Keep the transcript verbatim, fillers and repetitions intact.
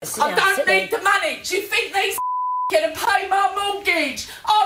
I don't need the money. Do you think these gonna pay my mortgage? I